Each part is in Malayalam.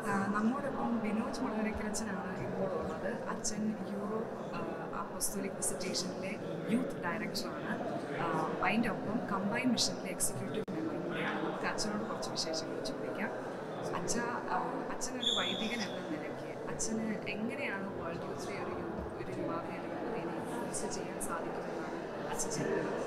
നമ്മോടൊപ്പം ബിനോജ് മുളകരക്കരച്ചനാണ് ഇപ്പോൾ ഉള്ളത്. അച്ഛൻ യൂറോപ്പ് അപ്പോസ്തോലിക് വിസിറ്റേഷനിലെ യൂത്ത് ഡയറക്ടറാണ്. അതിൻ്റെ ഒപ്പം കമ്പൈൻ മിഷനിലെ എക്സിക്യൂട്ടീവ് മെമ്പറും കൂടിയാണ്. നമുക്ക് അച്ഛനോട് കുറച്ച് വിശേഷങ്ങൾ ചോദിക്കാം. അച്ഛനൊരു വൈദികൻ എന്ന നിലയ്ക്ക് അച്ഛന് എങ്ങനെയാണ് വേൾഡ് യൂത്തിലെ ഒരു യുവാവിനെ ഇൻഫ്ലുവൻസ് ചെയ്യാൻ സാധിക്കുമെന്നാണ് അച്ഛൻ ചെയ്യുന്നത്?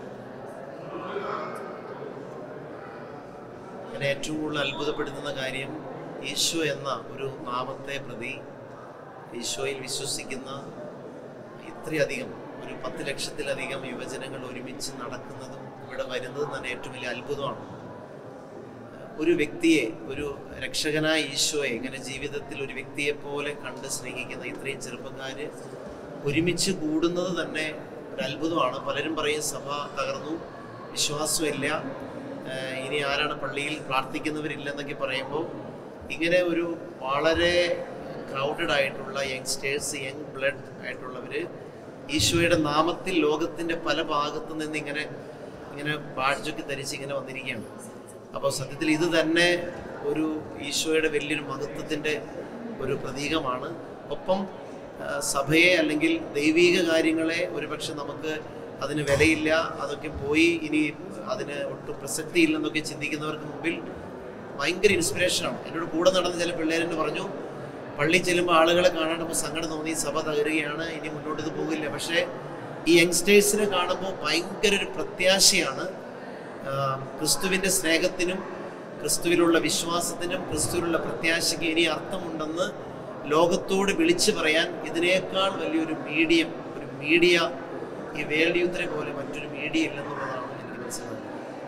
എന്നെ ഏറ്റവും കൂടുതൽ അത്ഭുതപ്പെടുത്തുന്ന കാര്യം, ഈശോ എന്ന ഒരു നാമത്തെ പ്രതി ഈശോയിൽ വിശ്വസിക്കുന്ന ഇത്രയധികം ഒരു 10 ലക്ഷത്തിലധികം യുവജനങ്ങൾ ഒരുമിച്ച് നടക്കുന്നതും ഇവിടെ വരുന്നതും തന്നെ ഏറ്റവും വലിയ അത്ഭുതമാണ്. ഒരു വ്യക്തിയെ, ഒരു രക്ഷകനായ ഈശോയെ ഇങ്ങനെ ജീവിതത്തിൽ ഒരു വ്യക്തിയെ പോലെ കണ്ട് സ്നേഹിക്കുന്ന ഇത്രയും ചെറുപ്പക്കാർ ഒരുമിച്ച് കൂടുന്നത് തന്നെ ഒരു അത്ഭുതമാണ്. പലരും പറയും സഭ തകർന്നു, വിശ്വാസമില്ല, ഇനി ആരാണ് പള്ളിയിൽ പ്രാർത്ഥിക്കുന്നവരില്ലെന്നൊക്കെ പറയുമ്പോൾ ഇങ്ങനെ ഒരു വളരെ ക്രൗഡഡ് ആയിട്ടുള്ള യങ്സ്റ്റേഴ്സ്, യങ് ബ്ലഡ് ആയിട്ടുള്ളവർ ഈശോയുടെ നാമത്തിൽ ലോകത്തിൻ്റെ പല ഭാഗത്തു നിന്ന് ഇങ്ങനെ ബാഡ്ജൊക്കെ ധരിച്ച് ഇങ്ങനെ വന്നിരിക്കുകയാണ്. അപ്പോൾ സത്യത്തിൽ ഇത് തന്നെ ഒരു ഈശോയുടെ വലിയൊരു മഹത്വത്തിൻ്റെ ഒരു പ്രതീകമാണ്. ഒപ്പം സഭയെ അല്ലെങ്കിൽ ദൈവീക കാര്യങ്ങളെ ഒരുപക്ഷെ നമുക്ക് അതിന് വിലയില്ല, അതൊക്കെ പോയി ഇനി അതിന് ഒട്ടും പ്രസക്തിയില്ലെന്നൊക്കെ ചിന്തിക്കുന്നവർക്ക് മുമ്പിൽ ഭയങ്കര ഇൻസ്പിറേഷനാണ്. എന്നോട് കൂടെ നടന്ന ചില പിള്ളേരെന്ന് പറഞ്ഞു, പള്ളി ചെല്ലുമ്പോൾ ആളുകളെ കാണാൻ നമുക്ക് സങ്കടം തോന്നി, സഭ തകരുകയാണ്, ഇനി മുന്നോട്ട് ഇത് പോകില്ല. പക്ഷേ ഈ യങ്സ്റ്റേഴ്സിനെ കാണുമ്പോൾ ഭയങ്കര ഒരു പ്രത്യാശയാണ്. ക്രിസ്തുവിൻ്റെ സ്നേഹത്തിനും ക്രിസ്തുവിലുള്ള വിശ്വാസത്തിനും ക്രിസ്തുവിലുള്ള പ്രത്യാശയ്ക്ക് ഇനി അർത്ഥമുണ്ടെന്ന് ലോകത്തോട് വിളിച്ചു പറയാൻ ഇതിനേക്കാൾ വലിയൊരു മീഡിയ ഈ വേൾഡ് യൂത്തിനെ പോലെ മറ്റൊരു മീഡിയ ഇല്ലെന്നുള്ളതാണ് എനിക്ക് മനസ്സിലാകുന്നത്.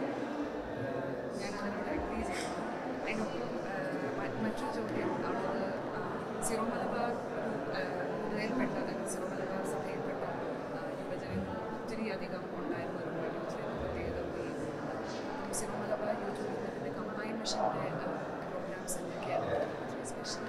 മറ്റൊരു ചോദ്യം ഉള്ളത്, സിറോ മലബാർ സഭയിൽപ്പെട്ട യുവജനങ്ങൾ ഒത്തിരി അധികം ഉണ്ടായിരുന്ന ഒരു പ്രത്യേകത. സിറോ മലബാർ യൂത്ത് മൂവ്മെൻറ്റിൻ്റെ കമ്പൈൻ മിഷൻ്റെ പ്രോഗ്രാംസ് എന്തൊക്കെയാണ് സ്പെഷ്യൽ?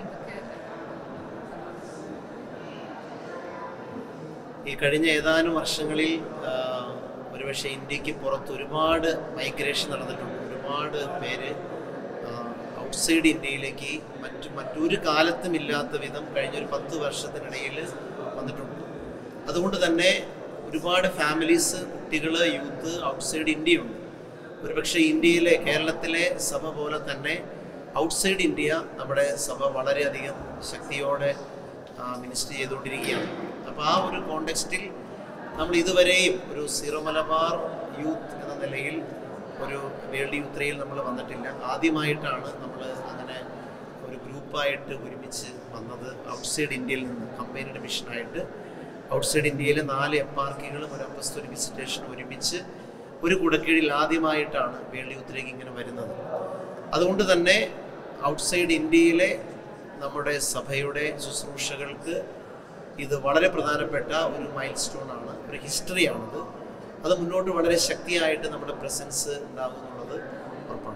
ഈ കഴിഞ്ഞ ഏതാനും വർഷങ്ങളിൽ ഒരുപക്ഷെ ഇന്ത്യക്ക് പുറത്ത് ഒരുപാട് മൈഗ്രേഷൻ നടന്നിട്ടുണ്ട്. ഒരുപാട് പേര് ഔട്ട്സൈഡ് ഇന്ത്യയിലേക്ക് മറ്റൊരു കാലത്തും ഇല്ലാത്ത വിധം കഴിഞ്ഞൊരു 10 വർഷത്തിനിടയിൽ വന്നിട്ടുണ്ട്. അതുകൊണ്ട് തന്നെ ഒരുപാട് ഫാമിലീസ്, കുട്ടികൾ, യൂത്ത് ഔട്ട്സൈഡ് ഇന്ത്യയുണ്ട്. ഒരുപക്ഷെ ഇന്ത്യയിലെ, കേരളത്തിലെ സഭ പോലെ തന്നെ ഔട്ട്സൈഡ് ഇന്ത്യ നമ്മുടെ സഭ വളരെയധികം ശക്തിയോടെ മിനിസ്റ്റർ ചെയ്തുകൊണ്ടിരിക്കുകയാണ്. അപ്പോൾ ആ ഒരു കോണ്ടെക്സ്റ്റിൽ നമ്മൾ ഇതുവരെയും ഒരു സീറോ മലബാർ യൂത്ത് എന്ന നിലയിൽ ഒരു വേൾഡ് യൂത്രയിൽ നമ്മൾ വന്നിട്ടില്ല. ആദ്യമായിട്ടാണ് നമ്മൾ അങ്ങനെ ഒരു ഗ്രൂപ്പായിട്ട് ഒരുമിച്ച് വന്നത് ഔട്ട്സൈഡ് ഇന്ത്യയിൽ നിന്ന്. കമ്പൈൻഡ് മിഷനായിട്ട് ഔട്ട്സൈഡ് ഇന്ത്യയിലെ 4 എപ്പാർക്കികളും ഒരു അപ്പോസ്തോലിക് വിസിറ്റേഷനും ഒരുമിച്ച് ഒരു കുടക്കീഴിൽ ആദ്യമായിട്ടാണ് വേൾഡ് യൂത്തിലേക്ക് ഇങ്ങനെ വരുന്നത്. അതുകൊണ്ട് തന്നെ ഔട്ട്സൈഡ് ഇന്ത്യയിലെ നമ്മുടെ സഭയുടെ ശുശ്രൂഷകൾക്ക് ഇത് വളരെ പ്രധാനപ്പെട്ട ഒരു മൈൽ സ്റ്റോണാണ്, ഒരു ഹിസ്റ്ററിയാണത്. അത് മുന്നോട്ട് വളരെ ശക്തിയായിട്ട് നമ്മുടെ പ്രസൻസ് ഉണ്ടാകുമെന്നുള്ളത് ഉറപ്പാണ്.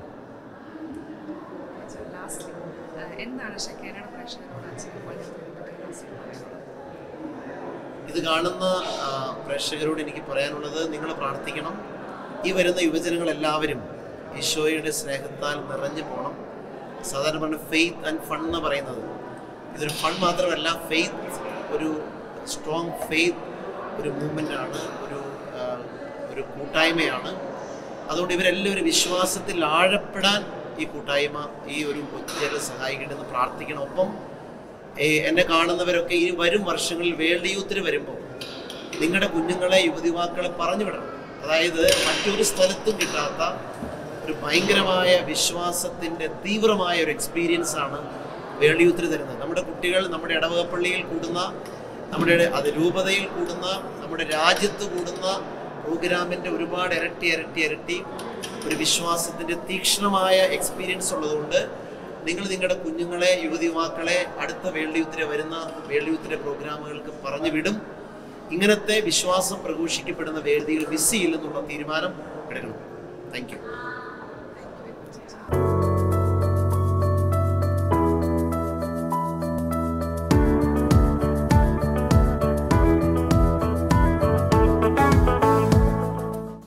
ഇത് കാണുന്ന പ്രേക്ഷകരോട് എനിക്ക് പറയാനുള്ളത്, നിങ്ങൾ പ്രാർത്ഥിക്കണം. ഈ വരുന്ന യുവജനങ്ങളെല്ലാവരും ഈശോയുടെ സ്നേഹത്താൽ നിറഞ്ഞു പോകണം. സാധാരണ പറഞ്ഞ ഫെയ്ത്ത് ആൻഡ് ഫൺ എന്ന് പറയുന്നത്, ഇതൊരു ഫൺ മാത്രമല്ല, ഫെയ്ത്ത്, ഒരു സ്ട്രോങ് ഫെയ്ത്ത്, ഒരു മൂവ്മെൻ്റാണ്, ഒരു കൂട്ടായ്മയാണ്. അതുകൊണ്ട് ഇവരെല്ലാവരും വിശ്വാസത്തിൽ ആഴപ്പെടാൻ ഈ കൂട്ടായ്മ, ഈ ഒരു ഒത്തുചേരൽ സഹായിക്കണമെന്ന് പ്രാർത്ഥിക്കണം. ഒപ്പം എന്നെ കാണുന്നവരൊക്കെ ഈ വരും വർഷങ്ങളിൽ വേൾഡ് യൂത്തിന് വരുമ്പോൾ നിങ്ങളുടെ കുഞ്ഞുങ്ങളെ, യുവതിവാക്കളെ പറഞ്ഞു വിടണം. അതായത് മറ്റൊരു സ്ഥലത്തും കിട്ടാത്ത ഒരു ഭയങ്കരമായ വിശ്വാസത്തിൻ്റെ തീവ്രമായ ഒരു എക്സ്പീരിയൻസ് ആണ് വേൾഡ് യൂത്തിന് തരുന്നത്. നമ്മുടെ കുട്ടികൾ നമ്മുടെ ഇടവകപ്പള്ളിയിൽ കൂടുന്ന, നമ്മുടെ രൂപതയിൽ കൂടുന്ന, നമ്മുടെ രാജ്യത്ത് കൂടുന്ന പ്രോഗ്രാമിൻ്റെ ഒരുപാട് ഇരട്ടി ഒരു വിശ്വാസത്തിൻ്റെ തീക്ഷ്ണമായ എക്സ്പീരിയൻസ് ഉള്ളതുകൊണ്ട് നിങ്ങൾ നിങ്ങളുടെ കുഞ്ഞുങ്ങളെ, യുവതിവാക്കളെ അടുത്ത വേൾഡ് യൂത്തിൻ്റെ പ്രോഗ്രാമുകൾക്ക് പറഞ്ഞു വിടും. ഇങ്ങനത്തെ വിശ്വാസം പ്രഘോഷിക്കപ്പെടുന്ന വേദികൾ മിസ് ചെയ്യില്ലെന്നുള്ള തീരുമാനം എടുക്കണം. Thank U.